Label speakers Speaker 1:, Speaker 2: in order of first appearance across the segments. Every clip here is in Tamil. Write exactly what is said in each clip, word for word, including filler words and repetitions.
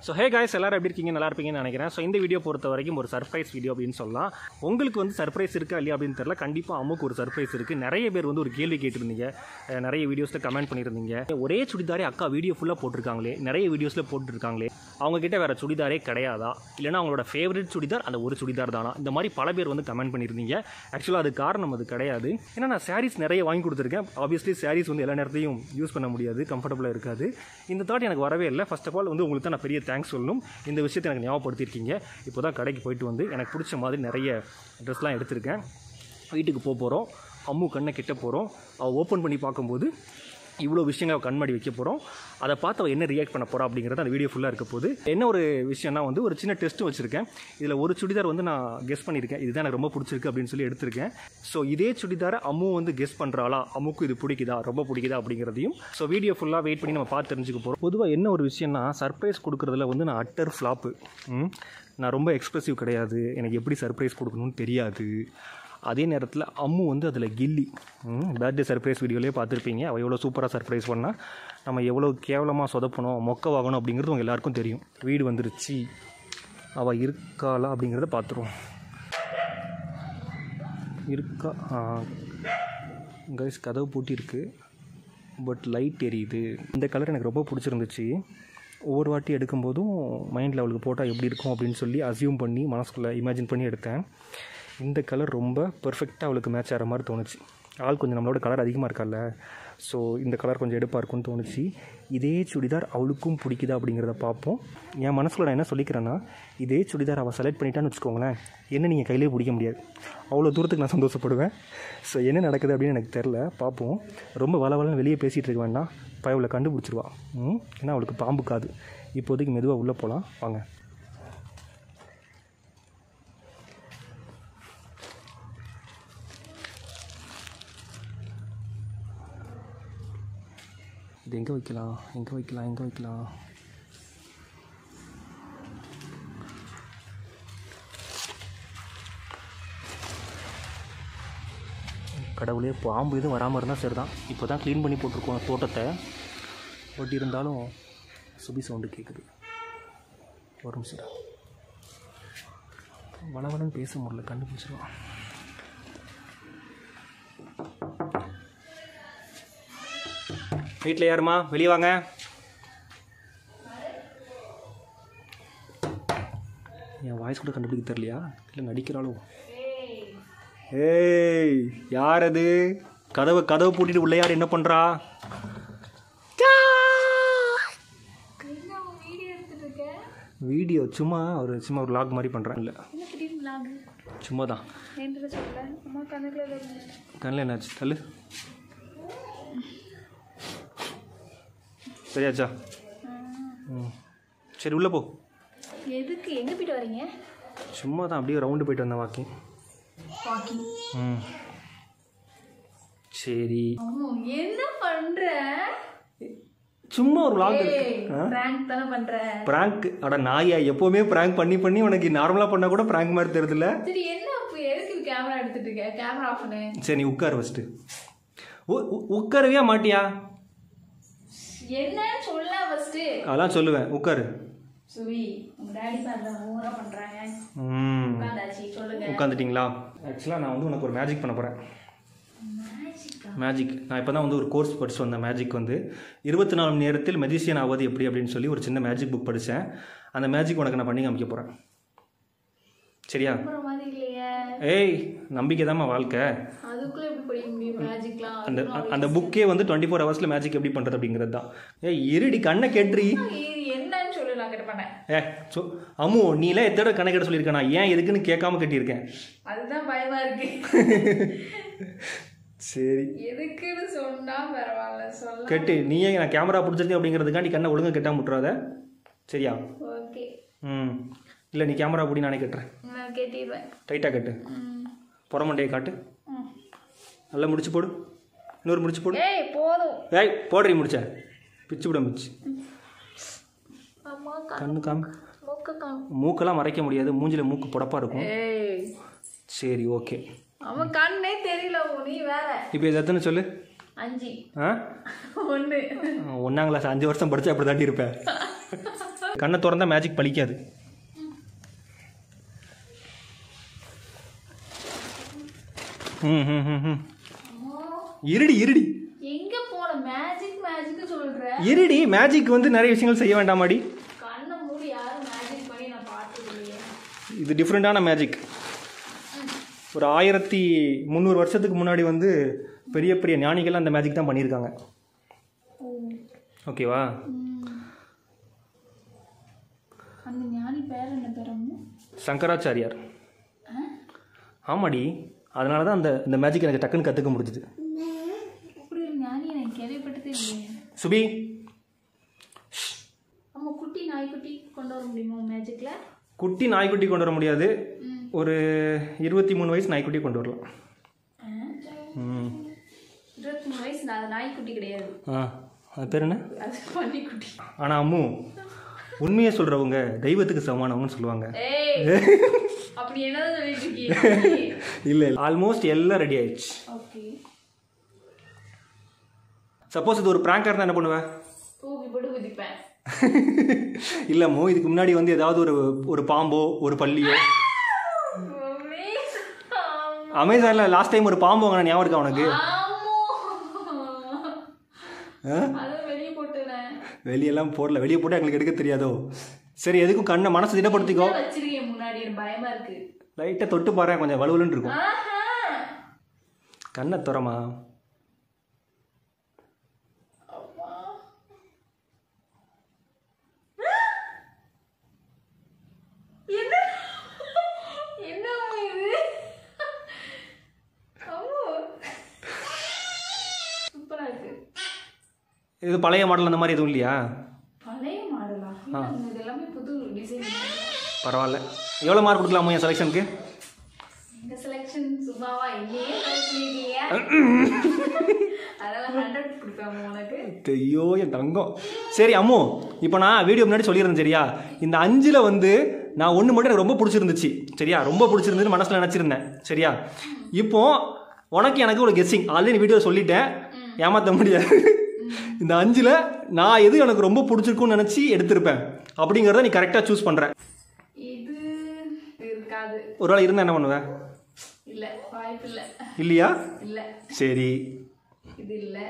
Speaker 1: ஸோ ஹே காய்ஸ் எல்லாரும் எப்படி இருக்கீங்க, நல்லா இருப்பீங்கன்னு நினைக்கிறேன். ஸோ இந்த வீடியோ பொறுத்த வரைக்கும் ஒரு சர்ப்ரைஸ் வீடியோ அப்படின்னு சொல்லலாம். உங்களுக்கு வந்து சர்ப்ரைஸ் இருக்கா இல்லையா அப்படின்னு தெரியல. கண்டிப்பாக அம்முக்கு ஒரு சர்ப்ரைஸ் இருக்குது. நிறைய பேர் வந்து ஒரு கேள்வி கேட்டிருந்தீங்க, நிறைய வீடியோஸில் கமெண்ட் பண்ணியிருந்தீங்க. ஒரே சுடிதாரே அக்கா வீடியோ ஃபுல்லாக போட்டிருக்காங்களே, நிறைய வீடியோஸில் போட்டுருக்காங்களே, அவங்ககிட்ட வேறு சுடிதாரே கிடையாதா, இல்லைனா அவங்களோட ஃபேவரட் சுடிதார் அந்த ஒரு சுடிதார் தானா, இந்த மாதிரி பல பேர் வந்து கமெண்ட் பண்ணியிருந்தீங்க. ஆக்சுவலாக அது காரணம் அது கிடையாது. ஏன்னா நான் சாரீஸ் நிறைய வாங்கி கொடுத்துருக்கேன். ஆப்வியஸ்லி சாரீஸ் வந்து எல்லா நேரத்தையும் யூஸ் பண்ண முடியாது, கம்ஃபர்டபுளாக இருக்காது. இந்த தாட் எனக்கு வரவே இல்லை. ஃபர்ஸ்ட் ஆஃப் ஆல் வந்து உங்களுக்கு தான் நான் பெரிய தேங்க்ஸ் சொல்லணும். இந்த விஷயத்தை எனக்கு ஞாபகப்படுத்தியிருக்கீங்க. இப்போ தான் கடைக்கு போயிட்டு வந்து எனக்கு பிடிச்ச மாதிரி நிறைய ட்ரெஸ்லாம் எடுத்திருக்கேன். வீட்டுக்கு போக போகிறோம். அம்மு கண்ணை கிட்ட போகிறோம். அவள் ஓப்பன் பண்ணி பார்க்கும்போது இவ்வளோ விஷயங்கள் கண்மாடி வைக்க போகிறோம். அதை பார்த்து அவள் என்ன ரியாக்ட் பண்ண போகிறா அப்படிங்கிறது அந்த வீடியோ ஃபுல்லாக இருக்க போது. என்ன ஒரு விஷயம்னா வந்து ஒரு சின்ன டெஸ்ட்டு வச்சுருக்கேன். இதில் ஒரு சுடிதார் வந்து நான் கெஸ் பண்ணியிருக்கேன், இதுதான் எனக்கு ரொம்ப பிடிச்சிருக்கு அப்படின்னு சொல்லி எடுத்திருக்கேன். ஸோ இதே சுடிதாரை அம்மு வந்து கெஸ் பண்ணுறாளா, அம்முக்கு இது பிடிக்குதா, ரொம்ப பிடிக்குதா அப்படிங்கிறதையும் ஸோ வீடியோ ஃபுல்லாக வெயிட் பண்ணி நம்ம பார்த்து தெரிஞ்சுக்க போகிறோம். பொதுவாக என்ன ஒரு விஷயம்னா, சர்ப்ரைஸ் கொடுக்குறதுல வந்து நான் அட்டர் ஃப்ளாப்பு. நான் ரொம்ப எக்ஸ்ப்ரெசிவ் கிடையாது, எனக்கு எப்படி சர்ப்ரைஸ் கொடுக்கணும்னு தெரியாது. அதே நேரத்தில் அம்மு வந்து அதில் கில்லி. பர்த்டே சர்ப்ரைஸ் வீடியோலேயே பார்த்துருப்பீங்க, அவள் எவ்வளோ சூப்பராக சர்ப்ரைஸ் பண்ணால் நம்ம எவ்வளோ கேவலமாக சொதப்பணும், மொக்க வாங்கணும் அப்படிங்கிறது உங்கள் எல்லாருக்கும் தெரியும். வீடு வந்துருச்சு, அவள் இருக்காளா அப்படிங்கிறத பார்த்துருவோம். இருக்கா கைஸ், கதவு பூட்டியிருக்கு, பட் லைட் எரியுது. இந்த கலர் எனக்கு ரொம்ப பிடிச்சிருந்துச்சு. ஒவ்வொரு வாட்டி எடுக்கும்போதும் மைண்டில் அவளுக்கு போட்டால் எப்படி இருக்கும் அப்படின்னு சொல்லி அசியூம் பண்ணி மனசுக்குள்ளே இமேஜின் பண்ணி எடுத்தேன். இந்த கலர் ரொம்ப பெர்ஃபெக்டாக அவளுக்கு மேட்ச் ஆகிற மாதிரி தோணுச்சு. ஆள் கொஞ்சம் நம்மளோட கலர் அதிகமாக இருக்கால, ஸோ இந்த கலர் கொஞ்சம் எடுப்பாக இருக்கும்னு தோணுச்சு. இதே சுடிதார் அவளுக்கும் பிடிக்குதா அப்படிங்கிறத பார்ப்போம். என் மனசில் நான் என்ன சொல்லிக்கிறேன்னா, இதே சுடிதார் அவள் செலக்ட் பண்ணிட்டான்னு வச்சுக்கோங்களேன், என்ன நீங்கள் கையிலே பிடிக்க முடியாது. அவ்வளோ தூரத்துக்கு நான் சந்தோஷப்படுவேன். ஸோ என்ன நடக்குது அப்படின்னு எனக்கு தெரில, பார்ப்போம். ரொம்ப வள வளன்னு வெளியே பேசிகிட்டு இருக்க வேண்டாம், பய அவளை கண்டுபிடிச்சிருவா. ம் ஏன்னா அவளுக்கு பாம்பு காது. இப்போதைக்கு மெதுவாக உள்ளே போகலாம் வாங்க. இது எங்கே வைக்கலாம், எங்கே வைக்கலாம், எங்கே வைக்கலாம்? கடவுளே, பாம்பு எதுவும் வராமல் இருந்தால் சரி தான். இப்போ தான் க்ளீன் பண்ணி போட்டிருக்கோம் தோட்டத்தை, பட் இருந்தாலும் சுபி சவுண்டு கேட்குது. வரும் சார், வளவலன்னு பேச முடியல, கண்டுபிடிச்சிருவான். வீட்டில் யாருமா, வெளியே வாங்க. என் வாய்ஸ் கூட கண்டுபிடிக்க தெரியலையா, இல்லை நடிக்கிறாலும்? ஏய், யார் அது? கதவை கதவை பூட்டிட்டு உள்ள யார் என்ன பண்ணுறா? வீடியோ சும்மா ஒரு சும்மா ஒரு லாக் மாதிரி பண்ணுறேன். இல்லை சும்மா தான். கண்ணில் என்னாச்சு? தள்ளு. சரியாச்சா? ம் சரி, உள்ளே போ.
Speaker 2: எதுக்கு, எங்கே போய்ட்டு வரீங்க?
Speaker 1: சும்மா தான் அப்படியே ரவுண்டு போயிட்டு வந்தேன், வாக்கிங்.
Speaker 2: வாக்கிங்?
Speaker 1: ம் சரி.
Speaker 2: என்ன பண்ற?
Speaker 1: சும்மா ஒரு vlog.
Speaker 2: பிராங்க் தான பண்ற?
Speaker 1: பிராங்க்? அட நாயா, எப்பவுமே பிராங்க் பண்ணி பண்ணி உனக்கு நார்மலா பண்ணா கூட பிராங்க் மாதிரி தெரியுதுல.
Speaker 2: சரி என்ன அப்ப எதுக்கு கேமரா எடுத்துட்டு இருக்க? கேமரா ஆஃப் பண்ணு.
Speaker 1: சரி நீ உட்கார் ஃபர்ஸ்ட். உட்காரவே மாட்டியா?
Speaker 2: என்ன சொல்ல ஃபர்ஸ்ட்?
Speaker 1: அதெல்லாம் சொல்லுவேன், உட்காரு.
Speaker 2: சுவி, உங்க டாடி சார் ஓவரா பண்றாங்க.
Speaker 1: ம்
Speaker 2: உட்கார்ந்தாச்சு, சொல்லுங்க.
Speaker 1: உட்கார்ந்துட்டீங்களா? ஆக்சுவலா நான் வந்து உனக்கு ஒரு மேஜிக் பண்ண போறேன். மேஜிக். நான் இப்போ தான் வந்து ஒரு கோர்ஸ் படிச்சு வந்தேன். மேஜிக் வந்து இருபத்தி நாலு மணி நேரத்தில் மெஜிஷியன் ஆவது எப்படி அப்படின்னு சொல்லி ஒரு சின்ன மேஜிக் புக் படித்தேன். அந்த மேஜிக் உனக்கு நான் பண்ணி காமிக்க போகிறேன். சரியா? ஏய், நம்பிக்கை தாம்மா வாழ்க்கை.
Speaker 2: அதுக்குள்ளே எப்படி படிக்க முடியும் மேஜிக்லாம்?
Speaker 1: அந்த அந்த புக்கே வந்து டுவெண்ட்டி ஃபோர் ஹவர்ஸில் மேஜிக் எப்படி பண்ணுறது அப்படிங்கிறது தான். ஏய் இருடி, கண்ணை கேட்டுறி.
Speaker 2: என்னன்னு சொல்லு, நான் கேட்ட பண்ணேன்.
Speaker 1: ஏ சொ அம்மு, நீலாம் எத்தோட கண்ணை கேட்ட சொல்லியிருக்கேன். நான் ஏன் எதுக்குன்னு கேட்காம கட்டியிருக்கேன்.
Speaker 2: அதுதான் பயமா இருக்கு.
Speaker 1: சரி
Speaker 2: எதுக்குன்னு சொன்னா பரவாயில்ல, சொல்ல
Speaker 1: கேட்டு. நீயே நான் கேமரா பிடிச்சிருந்தேன் அப்படிங்கிறதுக்காண்டி கண்ணை ஒழுங்காக கெட்டாம விட்டுறாத, சரியா?
Speaker 2: ஓகே.
Speaker 1: ம் இல்லை, நீ கேமரா பிடி, நானே கட்டுறேன்.
Speaker 2: நான் கேட்டிடுவேன்.
Speaker 1: டைட்டாக கட்டு. புறமண்டையை காட்டு. நல்லா முடிச்சு போடு. இன்னொரு முடிச்சு போடு.
Speaker 2: ஏய் போதும்.
Speaker 1: ஏய் போடுறீ முடிச்ச பிச்சு விட மிச்சு.
Speaker 2: அம்மா
Speaker 1: கண்ணு காமி.
Speaker 2: மூக்கு காமி.
Speaker 1: மூக்கெல்லாம் மறைக்க முடியாது, மூஞ்சில மூக்கு புடப்பா இருக்கும்.
Speaker 2: ஏய்
Speaker 1: சரி ஓகே.
Speaker 2: அவன் கண்ணே தெரியல, நீ வேற.
Speaker 1: இப்போ இது எத்தனை சொல்லு?
Speaker 2: அஞ்சு.
Speaker 1: ஆ
Speaker 2: ஒன்று.
Speaker 1: ஒன்றாம் கிளாஸ் அஞ்சு வருஷம் படித்தா அப்படி தாண்டி இருப்பேன். கண்ணை திறந்தா மேஜிக் பலிக்காது. ம் ம் ம் ம் இருடி இருடி
Speaker 2: எங்க போன மேஜிக் மேஜிக் சொல்ற?
Speaker 1: இருடி, மேஜிக் வந்து நிறைய விஷயங்கள் செய்ய வேண்டாமாடி.
Speaker 2: கண்ணை மூடி யாரும் மேஜிக் பண்ணி நான் பார்த்தது இல்லையே.
Speaker 1: இது டிஃப்ரெண்டான மேஜிக். ஒரு ஆயிரத்தி முந்நூறு வருஷத்துக்கு முன்னாடி வந்து பெரிய பெரிய ஞானிகள் அந்த மேஜிக் தான் பண்ணியிருக்காங்க. ஓகேவா?
Speaker 2: அந்த ஞானி பேர் என்ன பேரமோ?
Speaker 1: சங்கராச்சாரியார். ஆமாடி, அதனால தான் அந்த இந்த மேஜிக் எனக்கு டக்குன்னு கற்றுக்க முடிஞ்சுது.
Speaker 2: அப்படி ஒரு ஞானி எனக்கு கேள்விப்பட்டதே இல்லையே.
Speaker 1: சுபி,
Speaker 2: அம்மா குட்டி நாய்க்குட்டி கொண்டு வர முடியுமா மேஜிக்ல?
Speaker 1: குட்டி நாய்க்குட்டி கொண்டு வர முடியாது. ஒரு இருபத்தி மூணு வயசு நாய்க்குட்டி கொண்டு வரலாம். ம்
Speaker 2: இருபத்தி மூணு வயசு அது நாய்க்குட்டி கிடையாது.
Speaker 1: ஆ, அது பேர் என்ன?
Speaker 2: அது பன்னிக்குட்டி.
Speaker 1: ஆனால் அம்மு, உண்மையை சொல்கிறவங்க தெய்வத்துக்கு சமானவங்கன்னு சொல்லுவாங்க.
Speaker 2: அப்படி என்ன சொல்லிட்டு இருக்கீங்க?
Speaker 1: இல்லை, ஆல்மோஸ்ட் எல்லாம் ரெடி ஆயிடுச்சு.
Speaker 2: ஓகே.
Speaker 1: சப்போஸ் இது ஒரு பிராங்காக இருந்தால் என்ன பண்ணுவேன்?
Speaker 2: தூக்கி போட்டு குதிப்பேன்.
Speaker 1: இல்லைம்மோ, இதுக்கு முன்னாடி வந்து ஏதாவது ஒரு ஒரு பாம்போ ஒரு பள்ளியோ. அமேசானில் லாஸ்ட் டைம் ஒரு பாம்பு வாங்கின ஞாபகம் இருக்கா உனக்கு? வெளியெல்லாம் போடல, வெளியே போட்டு எங்களுக்கு எடுக்க தெரியாதோ. சரி, எதுக்கும் கண்ணை மனசு திடப்படுத்திக்கோ.
Speaker 2: முன்னாடி பயமா இருக்கு.
Speaker 1: லைட்டாக தொட்டு பாரு, கொஞ்சம் வலுவலுன்னு இருக்கும். கண்ணை துறமா. இது பழைய மாடல் அந்த மாதிரி எதுவும் இல்லையா?
Speaker 2: பழைய மாடலா? இது எல்லாமே புது டிசைன்.
Speaker 1: பரவாயில்ல. எவ்வளோ மார்க் கொடுக்கலாமோ என் செலெக்ஷனுக்கு?
Speaker 2: இந்த செலெக்ஷன் சும்மாவா இல்லையே பண்ணிருக்கீங்க. அதெல்லாம் ஹண்ட்ரட் கொடுப்பாங்க உனக்கு. ஐயோ
Speaker 1: என் தங்கம். சரி அம்மு, இப்போ நான் வீடியோ முன்னாடி சொல்லியிருந்தேன் சரியா, இந்த அஞ்சில் வந்து நான் ஒன்று மட்டும் எனக்கு ரொம்ப பிடிச்சிருந்துச்சு சரியா, ரொம்ப பிடிச்சிருந்துன்னு மனசில் நினச்சிருந்தேன் சரியா. இப்போ உனக்கு எனக்கு ஒரு கெஸ்ஸிங் ஆல்ரெடி வீடியோ சொல்லிட்டேன், ஏமாற்ற முடியாது. இந்த அஞ்சில் நான் எது எனக்கு ரொம்ப பிடிச்சிருக்குன்னு நினச்சி எடுத்திருப்பேன் அப்படிங்கிறத நீ கரெக்டாக சூஸ் பண்ணுற.
Speaker 2: இது இருக்காது.
Speaker 1: ஒரு வேளை இருந்தால் என்ன பண்ணுவேன்?
Speaker 2: இல்லை, வாய்ப்பு இல்லை.
Speaker 1: இல்லையா?
Speaker 2: இல்லை.
Speaker 1: சரி,
Speaker 2: இது இல்லை.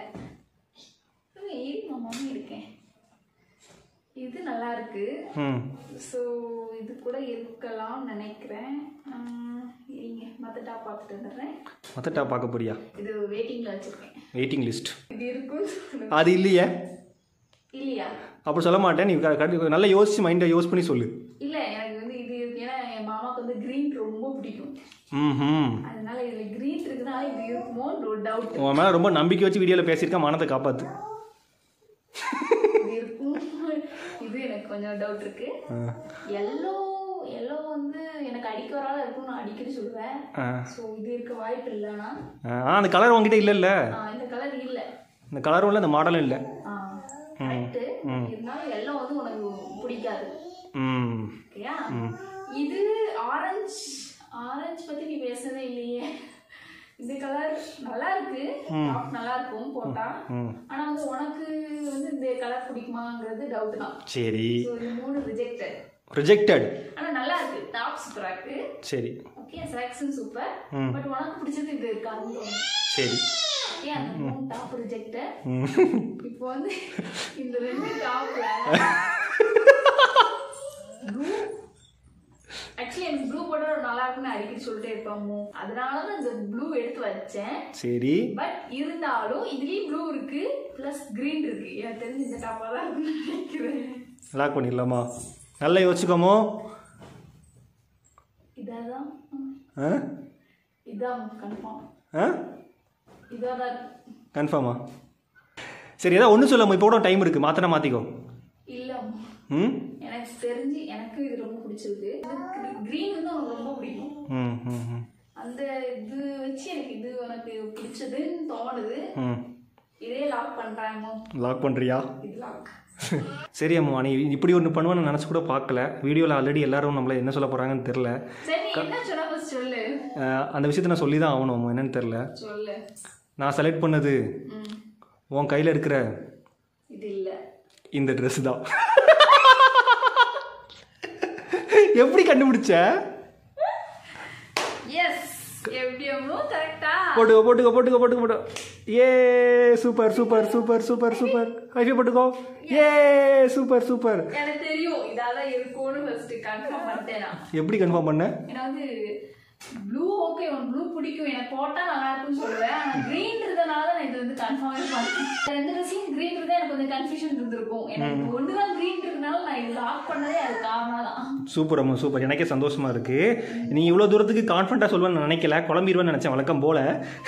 Speaker 2: மம்மி இருக்கேன். இது நல்லா இருக்கு.
Speaker 1: ம்
Speaker 2: ஸோ இது கூட இருக்கலாம் நினைக்கிறேன். இல்லைங்க, மற்ற டாப் பார்த்துட்டு வந்துடுறேன்.
Speaker 1: மற்ற டாப் பார்க்க போறியா?
Speaker 2: இது வெயிட்டிங்கில் வச்சுருக்கேன்.
Speaker 1: Waiting list.
Speaker 2: இது இருக்கும்.
Speaker 1: அது இல்லையே.
Speaker 2: இல்லையா?
Speaker 1: அப்படி சொல்ல மாட்டேன், நீ நல்லா யோசிச்சு மைண்டை யோஸ் பண்ணி சொல்லு.
Speaker 2: இல்லை, எனக்கு வந்து இது ஏன்னா என் மாமாவுக்கு வந்து க்ரீன் ரொம்ப பிடிக்கும்.
Speaker 1: ம்
Speaker 2: அதனால இதில் க்ரீன் இருக்குதுனால இது இருக்குமோ டவுட்.
Speaker 1: உன் மேலே ரொம்ப நம்பிக்கை வச்சு வீடியோவில் பேசியிருக்கேன், மானத்தை காப்பாற்று.
Speaker 2: இது இருக்கும், இது எனக்கு கொஞ்சம் டவுட் இருக்கு. எல்லோ எல்லோ வந்து எனக்கு அடிக்க வராத இருக்கும், நான் அடிக்கடி சொல்லுவேன். ஸோ இது இருக்க வாய்ப்பு இல்லைனா. ஆ, அந்த கலர் உங்ககிட்ட இல்லைல்ல? இந்த கலர் இல்லை, இந்த கலரும் இல்லை, இந்த மாடலும் இல்லை. ஆ கரெக்டு. இருந்தாலும் எல்லோ வந்து உனக்கு பிடிக்காது. ம் ஓகேயா? இது ஆரஞ்சு. ஆரஞ்சு பற்றி நீ பேசவே இல்லையே. இந்த கலர் நல்லா இருக்கு, நல்லா இருக்கும் போட்டா. ஆனா வந்து உனக்கு வந்து இந்த கலர் பிடிக்குமாங்கிறது டவுட் தான். சரி, இந்த மூணு ரிஜெக்டட். ரிஜெக்டட். ஆனா நல்லா இருக்கு, டாப் சூப்பரா இருக்கு. சரி, ஓகே, செலக்ஷன் சூப்பர். பட் உனக்கு பிடிச்சது இது இருக்காது. சரி, ஓகே, அந்த மூணு டாப் ரிஜெக்டட். இப்போ வந்து இந்த ரெண்டு டாப்ல ஆக்சுவலி எனக்கு ப்ளூ போட்டா நல்லா இருக்குன்னு அடிக்கடி சொல்லிட்டே இருப்பாமோ, அதனால தான் இந்த ப்ளூ எடுத்து வச்சேன். சரி, பட் இருந்தாலும் இதுலயும் ப்ளூ இருக்கு பிளஸ் கிரீன் இருக்கு. எனக்கு தெரிஞ்சு இந்த டாப்பா தான் இருக்குன்னு நினைக்கிறேன். லாக் பண்ணிடலாமா? நல்லா யோசிச்சுக்கோமோ. இதான் இதான் கன்ஃபார்ம். இதான் கன்ஃபார்மா? சரி, ஏதாவது ஒன்றும் சொல்லாம இப்போ கூட டைம் இருக்கு, மாத்தினா மாத்திக்கோ. இல்ல, ம் எனக்கு தெரிஞ்சு எனக்கு இது ரொம்ப பிடிச்சிருக்கு. கிரீன் வந்து எனக்கு ரொம்ப பிடிக்கும். ம் ம் அந்த இது வச்சு எனக்கு இது எனக்கு பிடிச்சதுன்னு தோணுது. ம் இதே லாக் பண்றாங்க. லாக் பண்றியா? இது லாக். சரி அம்மா, நீ இப்படி ஒன்று பண்ணுவேன்னு நினச்சி கூட பார்க்கல. வீடியோவில் ஆல்ரெடி எல்லாரும் நம்மளை என்ன சொல்ல போகிறாங்கன்னு தெரில. அந்த விஷயத்தை நான் சொல்லி தான் ஆகணும், என்னன்னு தெரில. நான் செலக்ட் பண்ணது உன் கையில் இருக்கிற இது இல்லை, இந்த ட்ரெஸ் தான்.
Speaker 1: எப்படி கண்டுபிடிச்ச?
Speaker 2: எஸ் எப்படியோ கரெக்ட்டா
Speaker 1: போட்டுக்கோ போட்டுக்கோ போட்டுக்கோ போட்டுக்கோ போட்டு ஏ super super super super super high five போட்டுக்கோ. ஏ சூப்பர் சூப்பர்.
Speaker 2: எனக்கு தெரியும் இதால இருக்கும்னு ஃபர்ஸ்ட் கன்ஃபார்ம் பண்ணிட்டேனா.
Speaker 1: எப்படி கன்ஃபார்ம் பண்ண?
Speaker 2: ஏன்னா வந்து ப்ளூ ஓகே உனக்கு ப்ளூ பிடிக்கும் எனக்கு போட்டா நல்லா இருக்கும்னு சொல்லுவேன். ஆனா கிரீன் இருந்தனால நான் இது வந்து கன்ஃபார்மே பண்ணேன். ரெண்டு ட்ரெஸ்ஸையும் கிரீன் இருந்தா எனக்கு கொஞ்சம் கன்ஃபியூஷன் இருந்திருக்கும். எனக்கு ஒண்ணுதான் கிரீன் இருக்கனால நான் இது லாக் பண்ணதே அது காரணம் தான். சூப்பர்
Speaker 1: அம்மா சூப்பர். எனக்கே சந்தோஷமா இருக்கு. நீ இவ்வளவு தூரத்துக்கு கான்ஃபிடண்டா சொல்லுவேன்னு நினைக்கல, குழம்பிடுவேன்னு நினைச்சேன் வழக்கம் போல.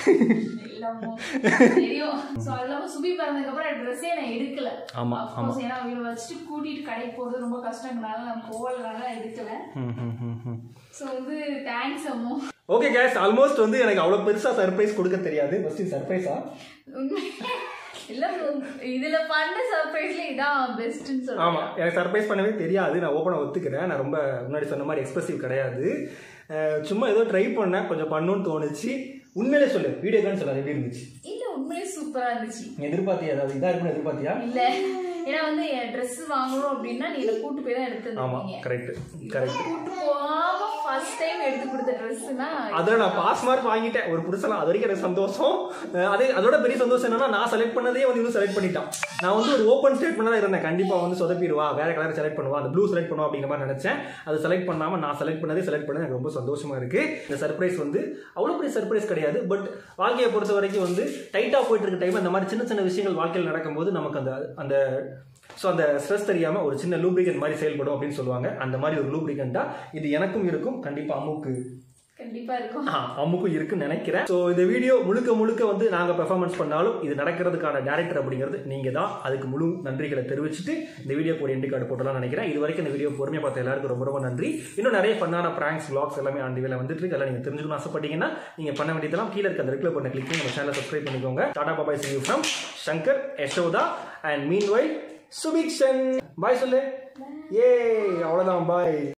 Speaker 2: தெரியும். சோ அதெல்லாம் சுபி பிறந்ததுக்கு அப்புறம் ட்ரெஸ்ஸே நான் எடுக்கல.
Speaker 1: ஆமா ஆமா.
Speaker 2: ஏன்னா இவளை வச்சுட்டு கூட்டிட்டு கடைக்கு போறது ரொம்ப கஷ்டங்கனால நான் போகலனால எடுக்கல. சோ வந்து தேங்க்ஸ் அம்மா.
Speaker 1: ஓகே गाइस, ஆல்மோஸ்ட் வந்து எனக்கு அவ்வளவு பெருசா சர்ப்ரைஸ் கொடுக்க தெரியாது. ஃபர்ஸ்ட் சர்ப்ரைஸா
Speaker 2: இல்ல இதுல பண்ண சர்ப்ரைஸ்ல இதான் பெஸ்ட்னு சொல்றேன்.
Speaker 1: ஆமா, எனக்கு சர்ப்ரைஸ் பண்ணவே தெரியாது. நான் ஓபனா ஒத்துக்கிறேன். நான் ரொம்ப முன்னாடி சொன்ன மாதிரி எக்ஸ்பிரசிவ் கிடையாது. சும்மா ஏதோ ட்ரை பண்ணேன், கொஞ்சம் பண்ணணும்னு தோணுச்சு. உண்மையிலே சொல்லு, வீடியோ கால் சொல்ல எப்படி இருந்துச்சு?
Speaker 2: இல்ல உண்மையிலே சூப்பரா இருந்துச்சு.
Speaker 1: எதிர்பார்த்தியா? ஏதாவது இதா இருக்குன்னு எதிர்பார்த்தியா?
Speaker 2: இல்ல, ஏன்னா வந்து ட்ரெஸ் வாங்கணும் அப்படின்னா நீ கூட்டு போய் தான் எடுத்து.
Speaker 1: ஆமா கரெக்ட் கரெக்ட்.
Speaker 2: கூட்டு போகாம ஃபர்ஸ்ட் டைம் எடுத்து கொடுத்த ட்ரெஸ்னா
Speaker 1: அதுல நான் பாஸ் மார்க் வாங்கிட்டேன் ஒரு புருஷனா. அது வரைக்கும் எனக்கு சந்தோஷம். அதே அதோட பெரிய சந்தோஷம் என்னன்னா நான் செலக்ட் பண்ணதே வந்து இன்னும் செலக்ட் பண்ணிட்டான். நான் வந்து ஒரு ஓப்பன் ஸ்டேட்மெண்ட் தான் இருந்தேன், கண்டிப்பா வந்து சொதப்பிடுவா, வேற கலர் செலக்ட் பண்ணுவா, அந்த ப்ளூ செலக்ட் பண்ணுவா அப்படிங்கிற மாதிரி நினைச்சேன். அது செலக்ட் பண்ணாம நான் செலக்ட் பண்ணதே செலக்ட் பண்ணது எனக்கு ரொம்ப சந்தோஷமா இருக்கு. இந்த சர்ப்ரைஸ் வந்து அவ்வளவு பெரிய சர்ப்ரைஸ் கிடையாது. பட் வாழ்க்கையை பொறுத்த வரைக்கும் வந்து டைட்டா போயிட்டு இருக்க டைம் இந்த மாதிரி சின்ன சின்ன விஷயங்கள் வாழ்க்கையில் நடக்கும்போது நமக்கு அந்த அந்த ஸோ அந்த ஸ்ட்ரெஸ் தெரியாம ஒரு சின்ன லூப்ரிகன்ட் மாதிரி செயல்படும் அப்படின்னு சொல்லுவாங்க. அந்த மாதிரி ஒரு லூப்ரிகண்டா இது எனக்கும் இருக்கும், கண்டிப்பா அம்முக்கு
Speaker 2: கண்டிப்பா இருக்கும்,
Speaker 1: அம்முக்கும் இருக்குன்னு நினைக்கிறேன். ஸோ இந்த வீடியோ முழுக்க முழுக்க வந்து நாங்க பெர்ஃபார்மன்ஸ் பண்ணாலும் இது நடக்கிறதுக்கான டேரக்டர் அப்படிங்கிறது நீங்க தான். அதுக்கு முழு நன்றிகளை தெரிவிச்சுட்டு இந்த வீடியோ கூட எண்டு கார்டு போட்டலாம் நினைக்கிறேன். இது வரைக்கும் இந்த வீடியோ பொறுமையா பார்த்த எல்லாருக்கும் ரொம்ப ரொம்ப நன்றி. இன்னும் நிறைய பண்ணான பிராங்க்ஸ் vlogs எல்லாமே ஆண்டு வேலை வந்துட்டு இருக்கு. அதெல்லாம் நீங்க தெரிஞ்சுக்கணும் ஆசைப்பட்டீங்கன்னா நீங்க பண்ண வேண்டியதெல்லாம் கீழே இருக்க அந்த ரெகுலர் பண்ண கிளிக் பண்ணி நம்ம சேனலை சப்ஸ்கிரைப் பண்ணிக்கோங்க. Tata பாபாய், see you from Shankar, Yashoda and meanwhile Subikshan. பாய் சொல்லு. ஏ அவ்வளவுதான், பாய்.